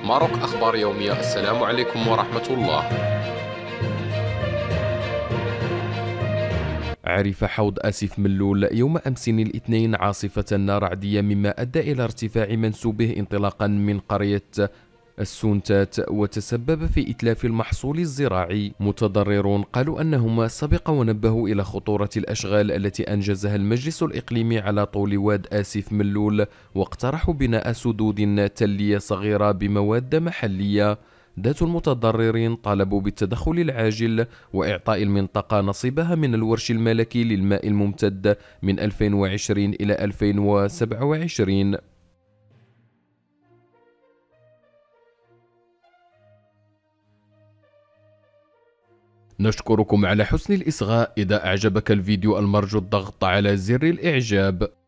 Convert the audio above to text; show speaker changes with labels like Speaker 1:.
Speaker 1: ماروك أخبار يومية. السلام عليكم ورحمة الله. عرف حوض آسف ملول يوم أمس الاثنين عاصفة رعدية، مما أدى إلى ارتفاع منسوبه انطلاقا من قرية السونتات، وتسبب في إتلاف المحصول الزراعي. متضررون قالوا أنهم سبق ونبهوا إلى خطورة الأشغال التي أنجزها المجلس الإقليمي على طول واد آسف ملول، واقترحوا بناء سدود تلية صغيرة بمواد محلية. ذات المتضررين طالبوا بالتدخل العاجل وإعطاء المنطقة نصيبها من الورش الملكي للماء الممتد من 2020 إلى 2027. نشكركم على حسن الإصغاء. إذا أعجبك الفيديو المرجو الضغط على زر الإعجاب.